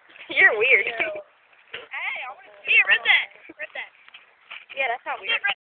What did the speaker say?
You're weird. Hey, I want to see it. Rip that. Rip that. Yeah, that's not weird.